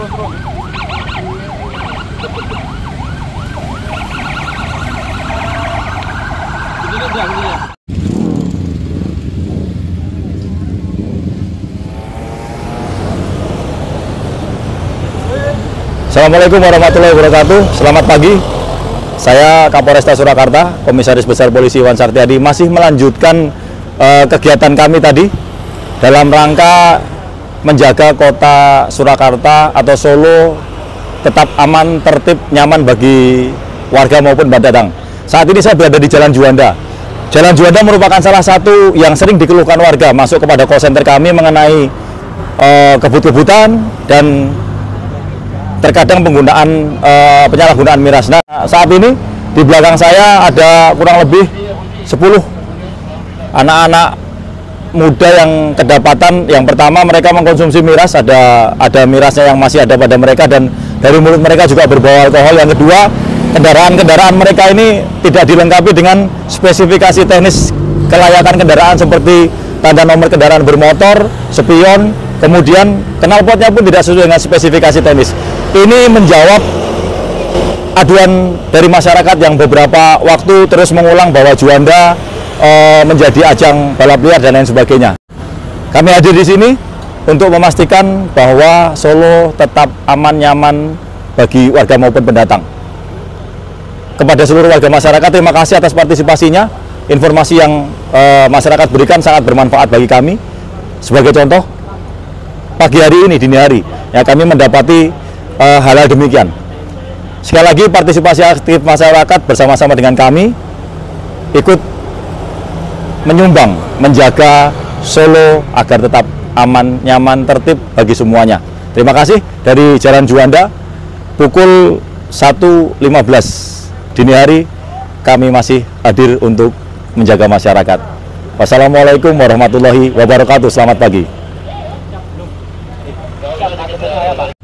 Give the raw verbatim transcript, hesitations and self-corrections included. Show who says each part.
Speaker 1: Assalamualaikum warahmatullahi wabarakatuh. Selamat pagi. Saya Kapolresta Surakarta, Komisaris Besar Polisi Iwan Sartiadi, masih melanjutkan uh, kegiatan kami tadi dalam rangka menjaga kota Surakarta atau Solo tetap aman, tertib, nyaman bagi warga maupun pendatang. Saat ini saya berada di Jalan Juanda. Jalan Juanda merupakan salah satu yang sering dikeluhkan warga masuk kepada call center kami mengenai uh, kebut-kebutan dan terkadang penggunaan e, penyalahgunaan miras. Nah, saat ini di belakang saya ada kurang lebih sepuluh anak-anak muda yang kedapatan. Yang pertama, mereka mengkonsumsi miras, ada ada mirasnya yang masih ada pada mereka dan dari mulut mereka juga berbau alkohol. Yang kedua, kendaraan-kendaraan mereka ini tidak dilengkapi dengan spesifikasi teknis kelayakan kendaraan seperti tanda nomor kendaraan bermotor, spion, kemudian knalpotnya pun tidak sesuai dengan spesifikasi teknis. Ini menjawab aduan dari masyarakat yang beberapa waktu terus mengulang bahwa Juanda e, menjadi ajang balap liar dan lain sebagainya. Kami hadir di sini untuk memastikan bahwa Solo tetap aman, nyaman bagi warga maupun pendatang. Kepada seluruh warga masyarakat, terima kasih atas partisipasinya. Informasi yang e, masyarakat berikan sangat bermanfaat bagi kami. Sebagai contoh, pagi hari ini, dini hari, ya kami mendapati Uh, hal-hal demikian. Sekali lagi, partisipasi aktif masyarakat bersama-sama dengan kami ikut menyumbang menjaga Solo agar tetap aman, nyaman, tertib bagi semuanya. Terima kasih. Dari Jalan Juanda pukul satu lima belas dini hari kami masih hadir untuk menjaga masyarakat. Wassalamualaikum warahmatullahi wabarakatuh. Selamat pagi.